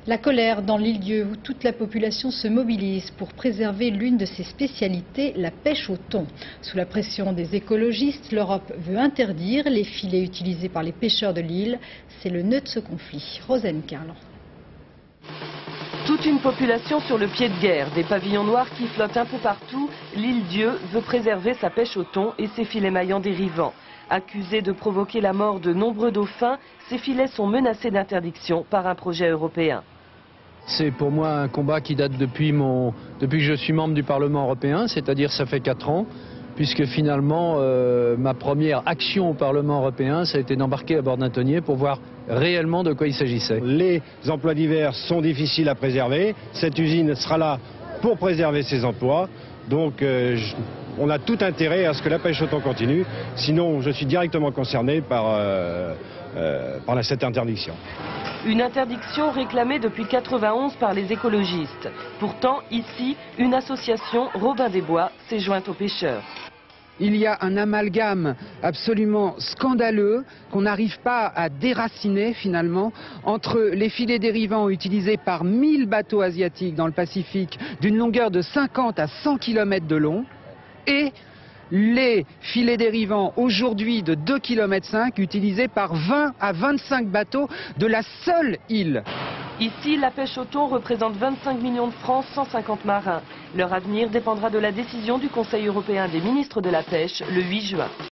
La colère dans l'île-dieu où toute la population se mobilise pour préserver l'une de ses spécialités, la pêche au thon. Sous la pression des écologistes, l'Europe veut interdire les filets utilisés par les pêcheurs de l'île. C'est le nœud de ce conflit. Rosen Carlan. Toute une population sur le pied de guerre, des pavillons noirs qui flottent un peu partout. L'île-dieu veut préserver sa pêche au thon et ses filets maillants dérivants. Accusés de provoquer la mort de nombreux dauphins, ces filets sont menacés d'interdiction par un projet européen. C'est pour moi un combat qui date depuis que je suis membre du Parlement européen, c'est-à-dire ça fait 4 ans, puisque finalement ma première action au Parlement européen, ça a été d'embarquer à bord d'un tonnier pour voir réellement de quoi il s'agissait. Les emplois divers sont difficiles à préserver, cette usine sera là pour préserver ces emplois, donc on a tout intérêt à ce que la pêche au thon continue, sinon je suis directement concerné par cette interdiction. Une interdiction réclamée depuis 1991 par les écologistes. Pourtant, ici, une association, Robin des Bois, s'est jointe aux pêcheurs. Il y a un amalgame absolument scandaleux qu'on n'arrive pas à déraciner finalement entre les filets dérivants utilisés par 1000 bateaux asiatiques dans le Pacifique d'une longueur de 50 à 100 km de long et les filets dérivants aujourd'hui de 2,5 km utilisés par 20 à 25 bateaux de la seule île. Ici, la pêche au thon représente 25 millions de francs, 150 marins. Leur avenir dépendra de la décision du Conseil européen des ministres de la pêche le 8 juin.